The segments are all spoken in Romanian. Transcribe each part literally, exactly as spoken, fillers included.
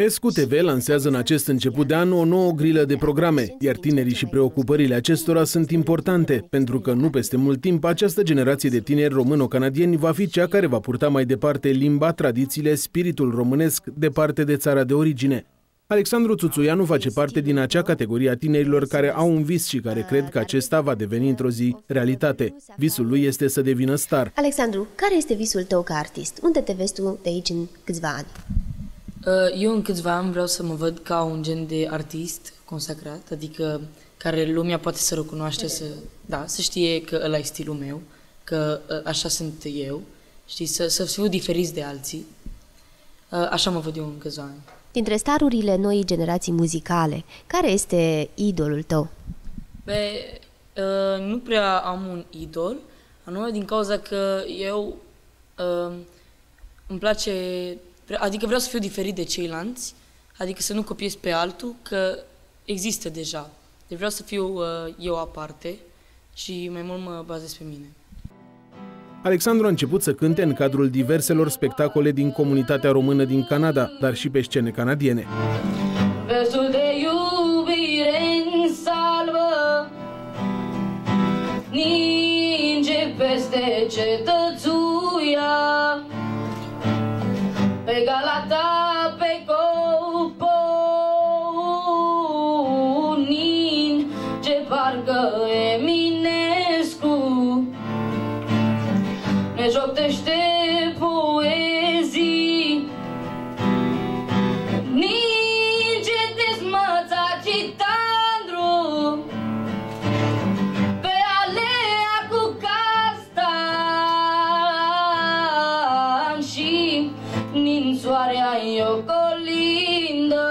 S Q T V lansează în acest început de an o nouă grilă de programe, iar tinerii și preocupările acestora sunt importante, pentru că nu peste mult timp această generație de tineri româno-canadieni va fi cea care va purta mai departe limba, tradițiile, spiritul românesc departe de țara de origine. Alexandru Țuțuianu face parte din acea categorie a tinerilor care au un vis și care cred că acesta va deveni într-o zi realitate. Visul lui este să devină star. Alexandru, care este visul tău ca artist? Unde te vezi tu de aici în câțiva ani? Eu în câțiva ani vreau să mă văd ca un gen de artist consacrat, adică care lumea poate să recunoaște, să, da, să știe că ăla e stilul meu, că așa sunt eu, știi, să, să fiu diferiți de alții. Așa mă văd eu în câțiva ani. Dintre starurile noii generații muzicale, care este idolul tău? Be, nu prea am un idol, anume din cauza că eu îmi place, adică vreau să fiu diferit de ceilalți, adică să nu copiez pe altul, că există deja. Deci vreau să fiu eu aparte și mai mult mă bazez pe mine. Alexandru a început să cânte în cadrul diverselor spectacole din comunitatea română din Canada, dar și pe scene canadiene. Versul de iubire în salvă ninge peste cetățuia, pe Galata, pe Copou ninge parcă Eminescu, ne joctește poezii, ninge dezmăța Citandru, pe alea cu castan și nin soarea e o colindă.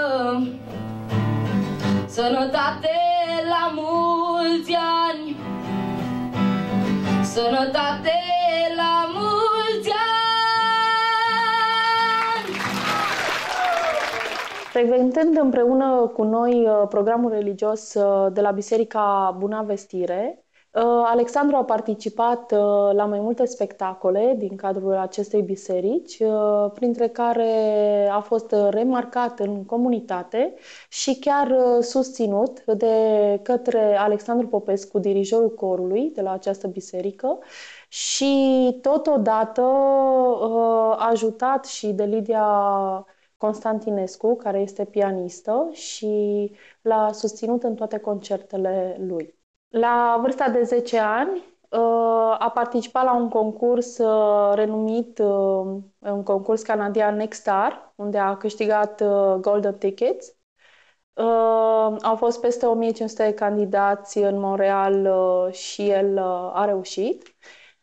Sănătate la mulți ani, sănătate la mulți ani! Frecventând împreună cu noi programul religios de la Biserica Buna Vestire, Alexandru a participat la mai multe spectacole din cadrul acestei biserici, printre care a fost remarcat în comunitate și chiar susținut de către Alexandru Popescu, dirijorul corului de la această biserică, și totodată ajutat și de Lidia Constantinescu, care este pianistă, și l-a susținut în toate concertele lui. La vârsta de zece ani a participat la un concurs renumit, un concurs canadian Next Star, unde a câștigat Golden Tickets. Au fost peste o mie cinci sute de candidați în Montreal și el a reușit.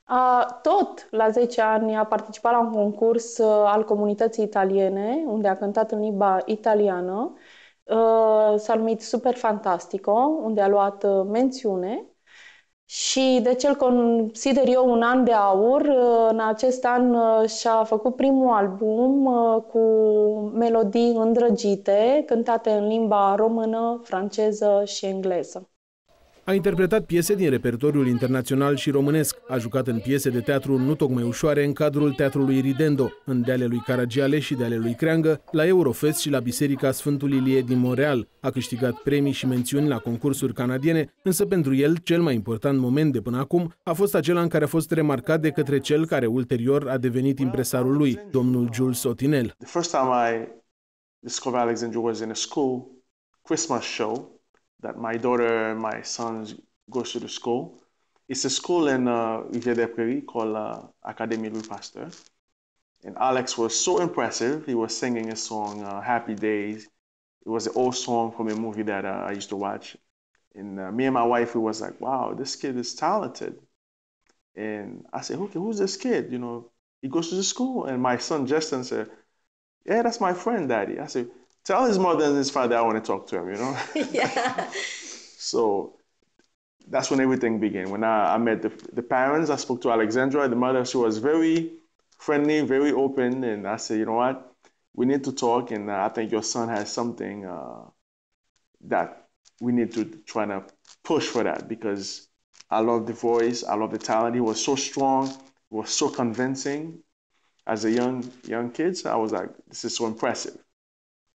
Tot la zece ani a participat la un concurs al comunității italiene, unde a cântat în limba italiană. S-a numit Super Fantastico, unde a luat mențiune și de ce îl consider eu un an de aur. În acest an și-a făcut primul album cu melodii îndrăgite, cântate în limba română, franceză și engleză. A interpretat piese din repertoriul internațional și românesc. A jucat în piese de teatru nu tocmai ușoare în cadrul Teatrului Ridendo, în de ale lui Caragiale și de ale lui Creangă, la Eurofest și la Biserica Sfântul Ilie din Montreal. A câștigat premii și mențiuni la concursuri canadiene, însă pentru el cel mai important moment de până acum a fost acela în care a fost remarcat de către cel care ulterior a devenit impresarul lui, domnul Jules Sotinel. The first time I discovered Alexandru was in a school Christmas show that my daughter and my son goes to the school. It's a school in uh, Rivière-des-Prairies called uh, Académie Louis Pasteur. And Alex was so impressive. He was singing a song, uh, Happy Days. It was an old song from a movie that uh, I used to watch. And uh, me and my wife, we was like, wow, this kid is talented. And I said, okay, who's this kid? You know, he goes to the school. And my son Justin said, yeah, that's my friend, Daddy. I said, tell his mother and his father I want to talk to him, you know? Yeah. So that's when everything began. When I, I met the, the parents, I spoke to Alexandra, the mother, she was very friendly, very open. And I said, you know what? We need to talk. And uh, I think your son has something uh, that we need to try to push for that, because I love the voice. I love the talent. He was so strong. He was so convincing. As a young, young kid, so I was like, this is so impressive.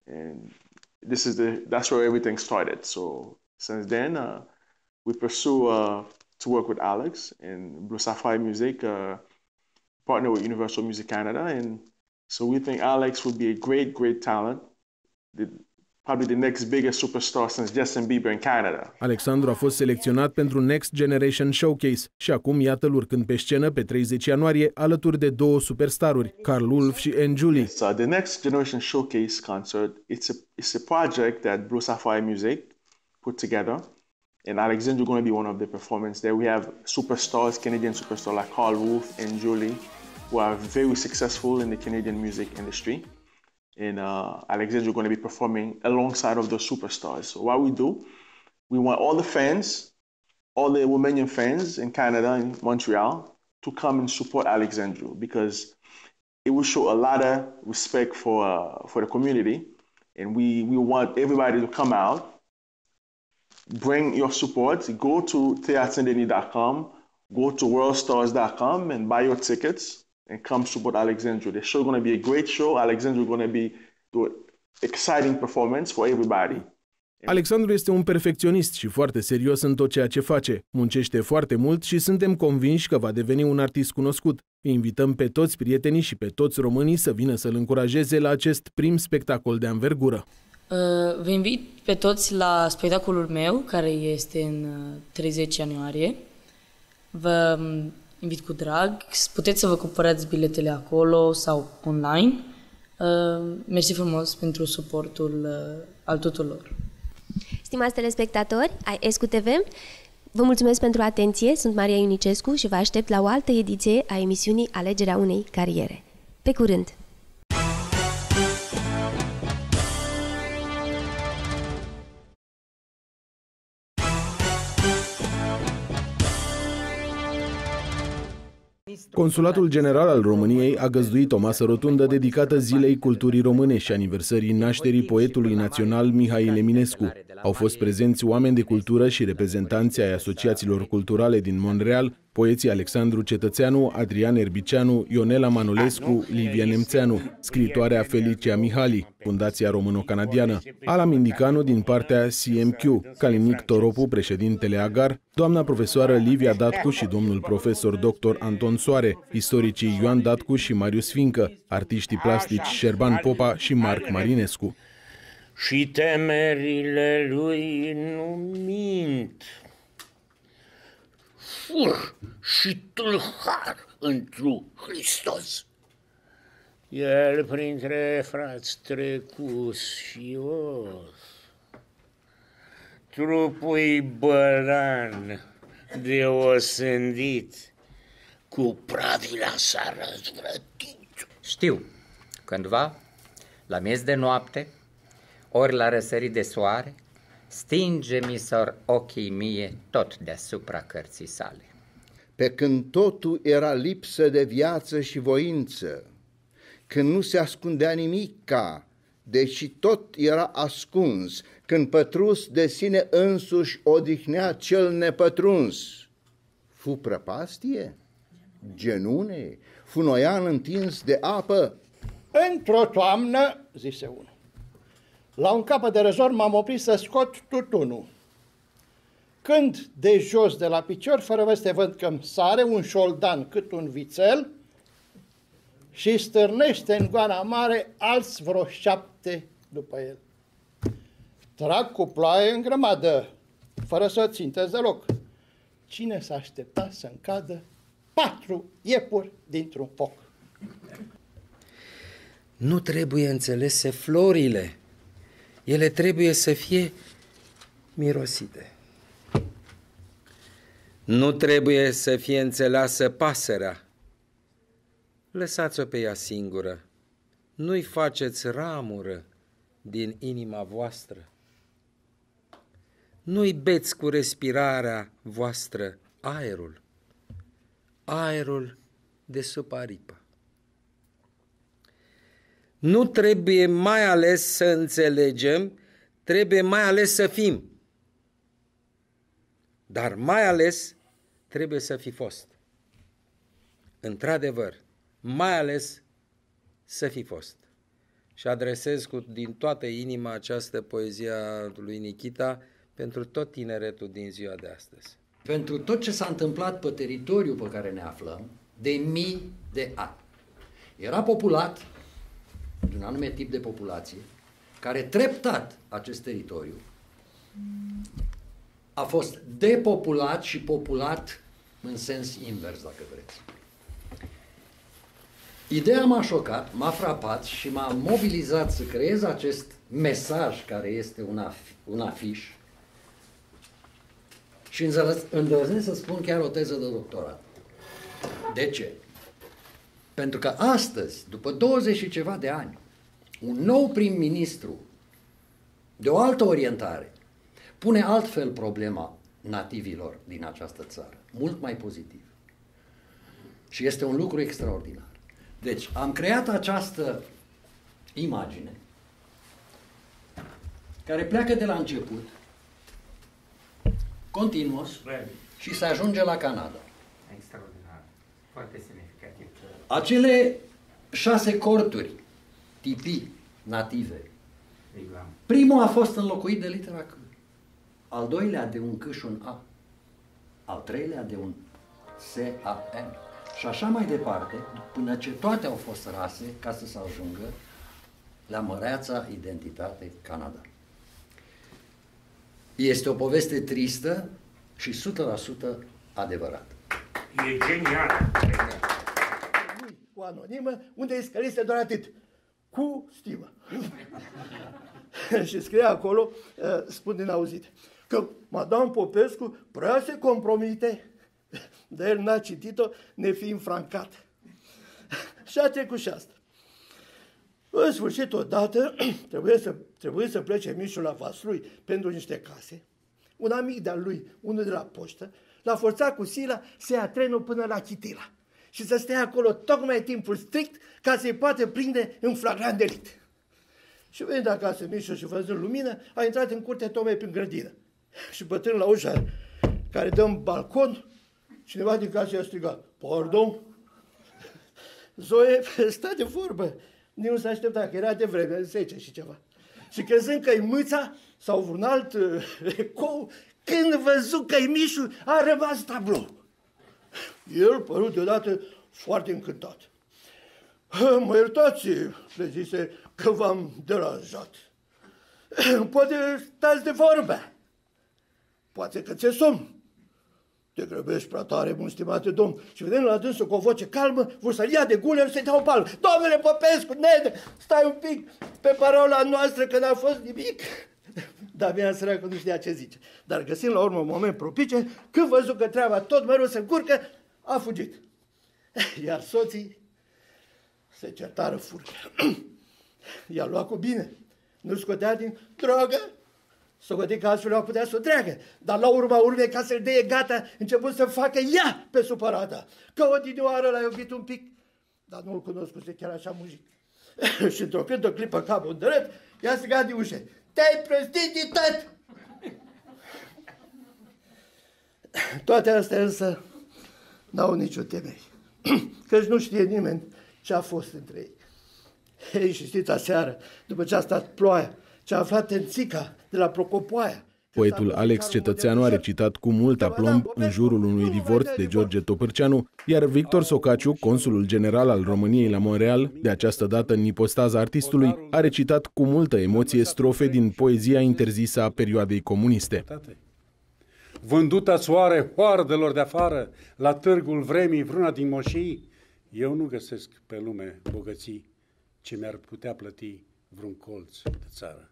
And this is the that's where everything started. So since then, uh, we pursue uh, to work with Alex and Blue Sapphire Music, uh, partner with Universal Music Canada, and so we think Alex would be a great, great talent. The, Probably the next biggest superstar since Justin Bieber in Canada. Alexandru a fost selecționat pentru Next Generation Showcase și acum iată-l urcând pe scenă pe treizeci ianuarie alături de două superstaruri, Carl Wolf și Anjuli. So the Next Generation Showcase concert, it's a it's a project that Blue Sapphire Music put together, and Alexandru going to be one of the performers there. We have superstars, Canadian superstars like Carl Wolf and Anjuli, who are very successful in the Canadian music industry. And uh, Alexandru going to be performing alongside of those superstars. So what we do, we want all the fans, all the Romanian fans in Canada, in Montreal, to come and support Alexandru, because it will show a lot of respect for uh, for the community, and we we want everybody to come out, bring your support. Go to theatendeni dot com, go to world stars dot com, and buy your tickets. And come support Alexandru. The show is going to be a great show. Alexandru is going to be do an exciting performance for everybody. Alexandru este un perfecționist și foarte serios în tot ceea ce face. Muncește foarte mult și suntem convinși că va deveni un artist cunoscut. Îi invităm pe toți prietenii și pe toți românii să vină să-l încurajeze la acest prim spectacol de anvergură. Uh, vă invit pe toți la spectacolul meu, care este în treizeci ianuarie. Vă invit cu drag, puteți să vă cumpărați biletele acolo sau online. Uh, mersi frumos pentru suportul uh, al tuturor. Stimați telespectatori ai Escu T V, vă mulțumesc pentru atenție, sunt Maria Ionicescu și vă aștept la o altă ediție a emisiunii Alegerea unei cariere. Pe curând! Consulatul General al României a găzduit o masă rotundă dedicată Zilei Culturii Române și aniversării nașterii poetului național Mihail Eminescu. Au fost prezenți oameni de cultură și reprezentanți ai asociațiilor culturale din Montreal, poeții Alexandru Cetățeanu, Adrian Erbicianu, Ionela Manolescu, Livia Nemțeanu, scriitoarea Felicia Mihali, Fundația Româno-Canadiană, Ala Mindicanu din partea C M Q, Calinic Toropu, președintele Agar, doamna profesoară Livia Datcu și domnul profesor doctor Anton Soare, istoricii Ioan Datcu și Marius Fincă, artiștii plastici Șerban Popa și Marc Marinescu. Și temerile lui nu mint, fur și tâlhar întru Hristos. El printre frați trecuți și os, trupul-i bălan de osândit, cu pravila s-a răzvrătit. Știu, cândva, la miez de noapte, ori la răsărit de soare, stinge-mi sor ochii mie tot deasupra cărții sale. Pe când totul era lipsă de viață și voință, când nu se ascundea nimica, deși tot era ascuns, când pătrus de sine însuși odihnea cel nepătruns. Fu prăpastie? Genune? Fu noian întins de apă? Într-o toamnă, zise unul, la un capăt de răzor m-am oprit să scot tutunul. Când de jos de la picior, fără veste, văd că-mi sare un șoldan cât un vițel și stârnește în goana mare alți vreo șapte după el. Trag cu ploaie în grămadă, fără să țintesc deloc. Cine s-a aștepta să-mi cadă patru iepuri dintr-un foc? Nu trebuie înțelese florile, ele trebuie să fie mirosite. Nu trebuie să fie înțeleasă pasărea, lăsați-o pe ea singură, nu-i faceți ramură din inima voastră. Nu-i beți cu respirarea voastră aerul, aerul de sub aripă. Nu trebuie mai ales să înțelegem, trebuie mai ales să fim. Dar mai ales trebuie să fi fost. Într-adevăr, mai ales să fi fost. și adresez cu, din toată inima această poezie a lui Nikita pentru tot tineretul din ziua de astăzi. Pentru tot ce s-a întâmplat pe teritoriul pe care ne aflăm, de mii de ani. Era populat de un anume tip de populație, care treptat acest teritoriu a fost depopulat și populat în sens invers, dacă vreți. Ideea m-a șocat, m-a frapat și m-a mobilizat să creez acest mesaj care este un, af- un afiș și îndrăznesc să spun chiar o teză de doctorat. De ce? Pentru că astăzi, după douăzeci și ceva de ani, un nou prim-ministru de o altă orientare pune altfel problema nativilor din această țară, mult mai pozitiv. Și este un lucru extraordinar. Deci, am creat această imagine care pleacă de la început, continuos, și se ajunge la Canada. Extraordinar. Foarte semnificativ. Acele șase corturi tipii native. Primul a fost înlocuit de litera C. Al doilea de un C și un A. Al treilea de un S A N. Și așa mai departe, până ce toate au fost rase ca să se ajungă la măreața identitate Canada. Este o poveste tristă și o sută la sută adevărată. E genial! Cu anonimă, unde îi scălise doar atât. Cu stimă. Și scrie acolo, spun din auzit, că Madame Popescu prea se compromite, dar el n-a citit-o, nefiind francat. Și a trecut și asta. În sfârșit, odată, trebuie să, trebuie să plece Mișul la Vaslui pentru niște case. Un amic de-al lui, unul de la poștă, l-a forțat cu sila să ia trenul până la Chitila și să stea acolo tocmai timpul strict ca să-i poată prinde în flagrant delict. Și venind acasă Mișu și văzând lumină, a intrat în curte tocmai prin grădină. Și bătrân la ușa care dă în balcon, cineva din casă i-a strigat, pardon? Zoe sta de vorbă. Nici nu s-a așteptat, că era de vreme, zece și ceva. Și crezând că-i mâța sau vreun alt ecou, când văzut că-i Mișu, a rămas tablou. El părut deodată foarte încântat. Mă iertați, le zise, că v-am deranjat. Poate stați de vorbă. Poate că ți-e somn. Te grăbești prea tare, bun stimate domn. Și vedem la dânsul cu o voce calmă, vor să-l ia de guler să-i dea o palmă. Domnule Popescu, nene, stai un pic pe parola noastră că n-a fost nimic. Dar bine săracul nu știa ce zice. Dar găsind la urmă un moment propice, când văzut că treaba tot mereu se încurcă, a fugit. Iar soții se certară furcă. I-a luat cu bine. Nu scotea din drogă. S-o gândit că astfel o putea să o treacă. Dar la urma urmei, ca să-l dea gata, început să facă ea pe supărata. Că odinioară l-a iubit un pic, dar nu-l cunoscuse chiar așa muzic. Și într-o cât o clipă capul în drept, i-a strigat de ușă. Te-ai prostit de tot! Toate astea însă n-au nicio temei. Căci nu știe nimeni ce a fost între ei. Ei, și știți, aseară, după ce a stat ploaia, ce a aflat Tențica de la Procopoaia. Poetul Alex Cetățeanu a recitat cu mult aplomb în jurul unui divorț de George Topârceanu, iar Victor Socaciu, consulul general al României la Montreal, de această dată în ipostaza artistului, a recitat cu multă emoție strofe din poezia interzisă a perioadei comuniste. Vândută-ți oare hoardelor de afară, la târgul vremii vreuna din moșii, eu nu găsesc pe lume bogății ce mi-ar putea plăti vreun colț de țară.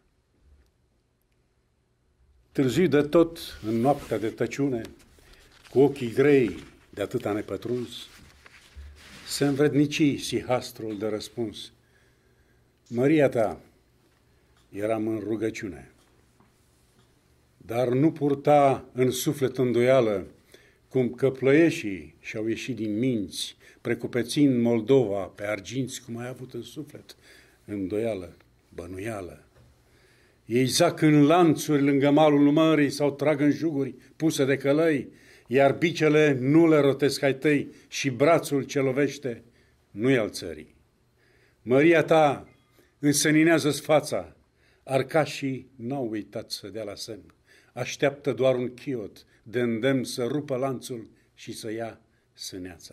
Târziu de tot, în noaptea de tăciune, cu ochii grei de atâta nepătruns, se învrednici sihastrul de răspuns. Măria ta, eram în rugăciune, dar nu purta în suflet îndoială, cum că plăieșii și-au ieșit din minți, precupețind Moldova pe arginți, cum ai avut în suflet îndoială, bănuială. Ei zac în lanțuri lângă malul mării sau trag în juguri puse de călăi, iar bicele nu le rotesc ai tăi și brațul ce lovește nu-i al țării. Măria ta însăninează-ți fața. Arcașii n-au uitat să dea la semn. Așteaptă doar un chiot de îndemn să rupă lanțul și să ia sâneața.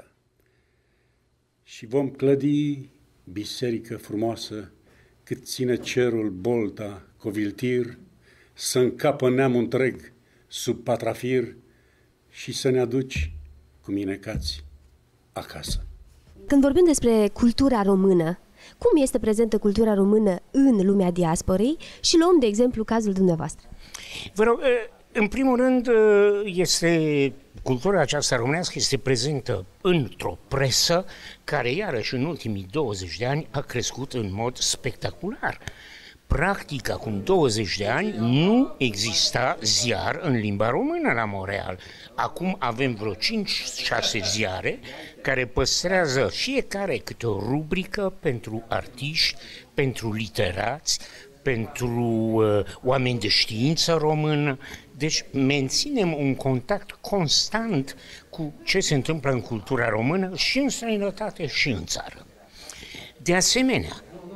Și vom clădi biserică frumoasă, cât ține cerul bolta coviltir, să încapă neamul întreg sub patrafir și să ne aduci cu minecați acasă. Când vorbim despre cultura română, cum este prezentă cultura română în lumea diasporei și luăm, de exemplu, cazul dumneavoastră? Vă rog, în primul rând, este, cultura aceasta românească este prezentă într-o presă care, iarăși, în ultimii douăzeci de ani a crescut în mod spectacular. Practic, acum douăzeci de ani nu exista ziar în limba română la Montreal. Acum avem vreo cinci șase ziare care păstrează fiecare câte o rubrică pentru artiști, pentru literați, pentru uh, oameni de știință română. Deci menținem un contact constant cu ce se întâmplă în cultura română și în străinătate și în țară. De asemenea,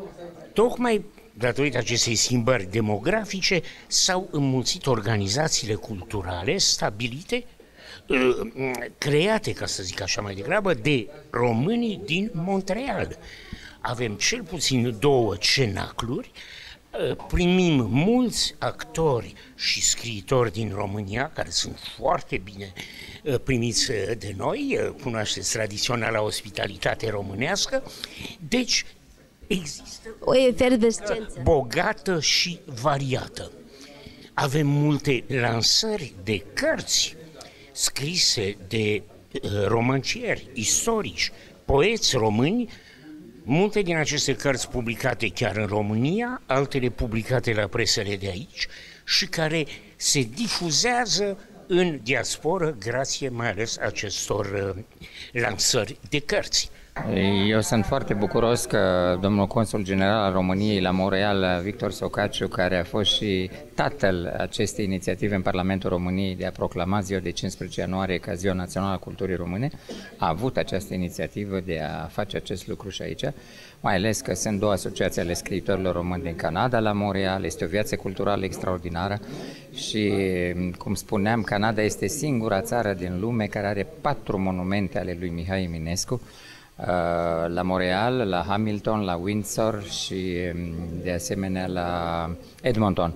tocmai datorită acestei schimbări demografice, s-au înmulțit organizațiile culturale stabilite, create, ca să zic așa mai degrabă, de românii din Montreal. Avem cel puțin două cenacluri, primim mulți actori și scriitori din România, care sunt foarte bine primiți de noi, cunoașteți tradiționala ospitalitate românească, deci există o efervescență bogată și variată. Avem multe lansări de cărți scrise de uh, romancieri, istorici, poeți români, multe din aceste cărți publicate chiar în România, altele publicate la presele de aici și care se difuzează în diasporă grație mai ales acestor uh, lansări de cărți. Eu sunt foarte bucuros că domnul consul general al României la Montreal, Victor Socaciu, care a fost și tatăl acestei inițiative în Parlamentul României de a proclama ziua de cincisprezece ianuarie ca Ziua Națională a Culturii Române, a avut această inițiativă de a face acest lucru și aici, mai ales că sunt două asociații ale scriitorilor români din Canada la Montreal, este o viață culturală extraordinară și, cum spuneam, Canada este singura țară din lume care are patru monumente ale lui Mihai Eminescu, la Montreal, la Hamilton, la Windsor și de asemenea la Edmonton.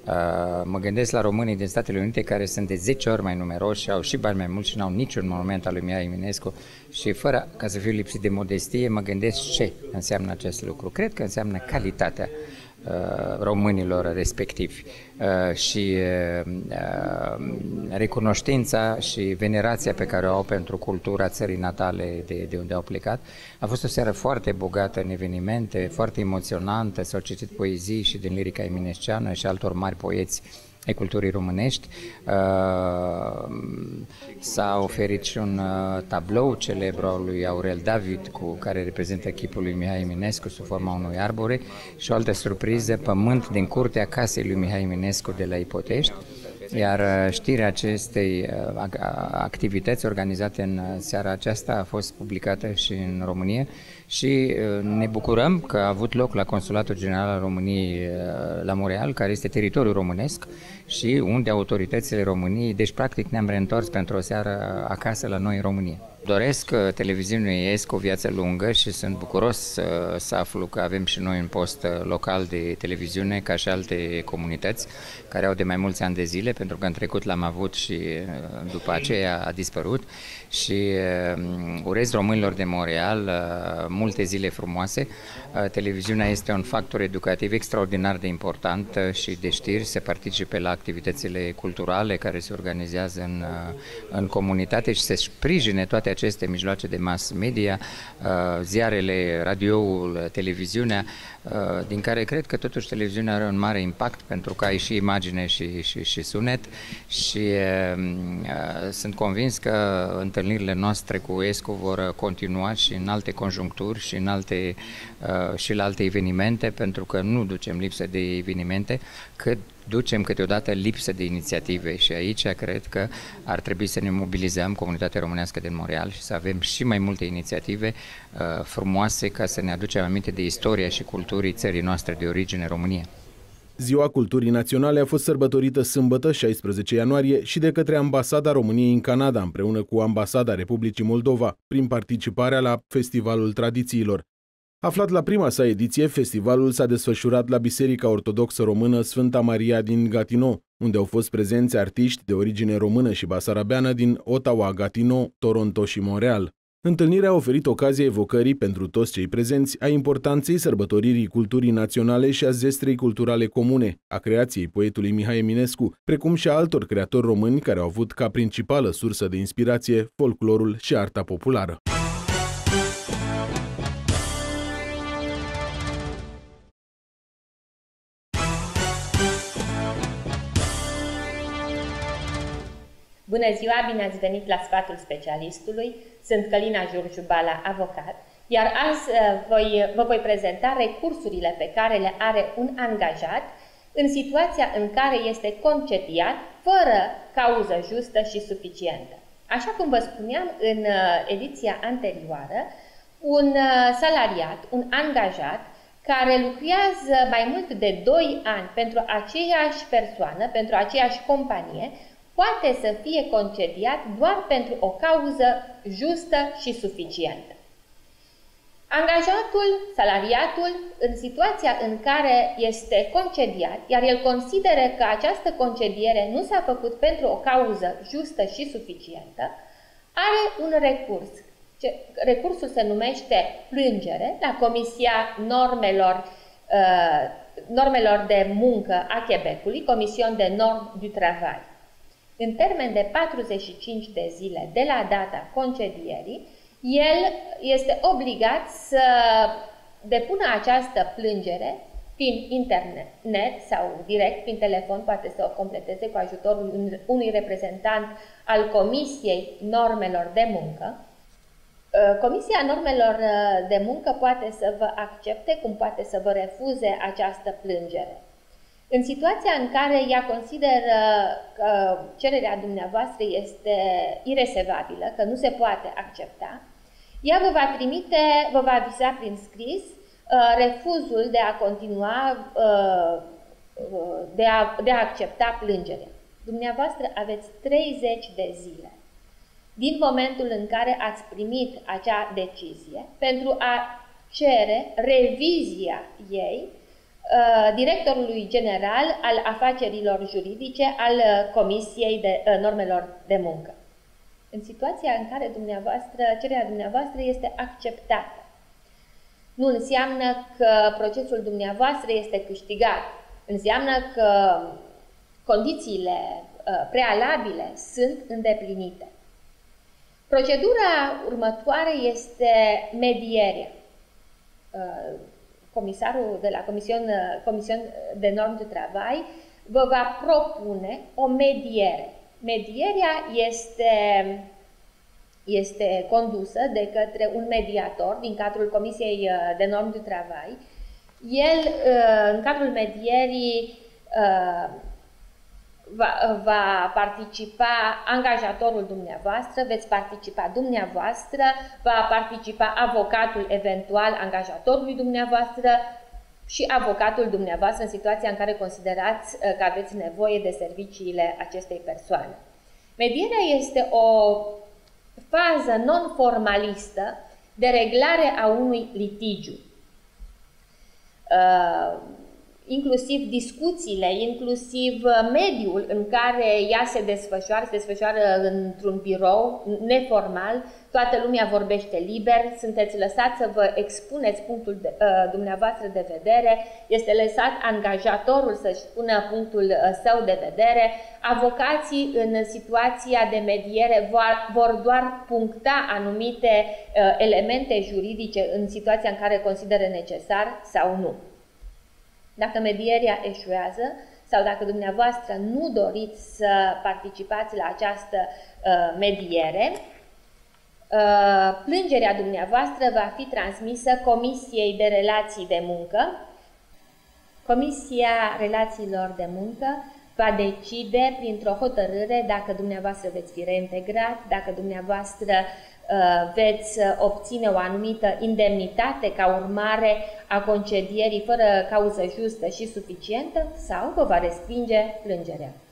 Mă gândesc la românii din Statele Unite care sunt de zece ori mai numeroși și au și bani mai mulți și n-au niciun monument al lui Mihai Eminescu și fără ca să fiu lipsit de modestie mă gândesc ce înseamnă acest lucru. Cred că înseamnă calitatea românilor respectivi și recunoștința și venerația pe care o au pentru cultura țării natale de, de unde au plecat. A fost o seară foarte bogată în evenimente, foarte emoționantă, s-au citit poezii și din lirica eminesceană și altor mari poeți ai culturii românești. S-a oferit și un tablou celebru al lui Aurel David, cu care reprezintă chipul lui Mihai Eminescu sub forma unui arbore și o altă surpriză, pământ din curtea casei lui Mihai Eminescu de la Ipotești. Iar știrea acestei activități organizate în seara aceasta a fost publicată și în România și ne bucurăm că a avut loc la Consulatul General al României la Montreal, care este teritoriul românesc și unde autoritățile României, deci practic ne-am reîntors pentru o seară acasă la noi în România. Doresc televiziunii ESC o viață lungă și sunt bucuros să, să aflu că avem și noi un post local de televiziune, ca și alte comunități care au de mai mulți ani de zile, pentru că în trecut l-am avut și după aceea a dispărut și urez românilor de Montreal multe zile frumoase. Televiziunea este un factor educativ extraordinar de important și de știri, se participe la activitățile culturale care se organizează în, în comunitate și se sprijine toate aceste mijloace de mass media, ziarele, radioul, televiziunea, din care cred că totuși televiziunea are un mare impact pentru că ai și imagine și, și, și sunet și uh, sunt convins că întâlnirile noastre cu ESCO vor continua și în alte conjuncturi și, în alte, uh, și la alte evenimente, pentru că nu ducem lipsă de evenimente, cât ducem câteodată lipsă de inițiative și aici cred că ar trebui să ne mobilizăm comunitatea românească din Montreal și să avem și mai multe inițiative uh, frumoase ca să ne aducem aminte de istoria și culturii țării noastre de origine, România. Ziua Culturii Naționale a fost sărbătorită sâmbătă, șaisprezece ianuarie, și de către Ambasada României în Canada, împreună cu Ambasada Republicii Moldova, prin participarea la Festivalul Tradițiilor. Aflat la prima sa ediție, festivalul s-a desfășurat la Biserica Ortodoxă Română Sfânta Maria din Gatineau, unde au fost prezenți artiști de origine română și basarabeană din Ottawa, Gatineau, Toronto și Montreal. Întâlnirea a oferit ocazia evocării pentru toți cei prezenți a importanței sărbătoririi culturii naționale și a zestrei culturale comune, a creației poetului Mihai Eminescu, precum și a altor creatori români care au avut ca principală sursă de inspirație folclorul și arta populară. Bună ziua, bine ați venit la Sfatul Specialistului. Sunt Călina Giurgiu Bala, avocat, iar azi voi, vă voi prezenta recursurile pe care le are un angajat în situația în care este concediat fără cauză justă și suficientă. Așa cum vă spuneam în ediția anterioară, un salariat, un angajat care lucrează mai mult de doi ani pentru aceeași persoană, pentru aceeași companie, poate să fie concediat doar pentru o cauză justă și suficientă. Angajatul, salariatul, în situația în care este concediat, iar el consideră că această concediere nu s-a făcut pentru o cauză justă și suficientă, are un recurs. Recursul se numește plângere la Comisia Normelor, uh, Normelor de Muncă a Quebecului, Comision de Normes du Travail. În termen de patruzeci și cinci de zile de la data concedierii, el este obligat să depună această plângere prin internet sau direct prin telefon, poate să o completeze cu ajutorul unui reprezentant al Comisiei Normelor de Muncă. Comisia Normelor de Muncă poate să vă accepte, cum poate să vă refuze această plângere. În situația în care ea consideră că cererea dumneavoastră este iresevabilă, că nu se poate accepta, ea vă va trimite, vă va aviza prin scris refuzul de a continua, de a, de a accepta plângerea. Dumneavoastră aveți treizeci de zile din momentul în care ați primit acea decizie pentru a cere revizia ei directorului general al afacerilor juridice al Comisiei de Normelor de Muncă. În situația în care dumneavoastră, cererea dumneavoastră este acceptată, nu înseamnă că procesul dumneavoastră este câștigat. Înseamnă că condițiile prealabile sunt îndeplinite. Procedura următoare este medierea. Comisarul de la Comision, Comision de Normes de Travail vă va propune o mediere. Medierea este, este condusă de către un mediator din cadrul Comisiei de Normes de Travail. El, în cadrul medierii, va, va participa angajatorul dumneavoastră, veți participa dumneavoastră, va participa avocatul eventual angajatorului dumneavoastră și avocatul dumneavoastră în situația în care considerați că aveți nevoie de serviciile acestei persoane. Medierea este o fază non-formalistă de reglare a unui litigiu. Uh, inclusiv discuțiile, inclusiv mediul în care ea se desfășoară, se desfășoară într-un birou neformal, toată lumea vorbește liber, sunteți lăsați să vă expuneți punctul de, uh, dumneavoastră de vedere, este lăsat angajatorul să-și spună punctul uh, său de vedere, avocații în situația de mediere vor, vor doar puncta anumite uh, elemente juridice în situația în care consideră necesar sau nu. Dacă medierea eșuează sau dacă dumneavoastră nu doriți să participați la această uh, mediere, uh, plângerea dumneavoastră va fi transmisă Comisiei de Relații de Muncă. Comisia Relațiilor de Muncă va decide printr-o hotărâre dacă dumneavoastră veți fi reintegrat, dacă dumneavoastră uh, veți obține o anumită indemnitate ca urmare a concedierii fără cauză justă și suficientă sau vă va respinge plângerea.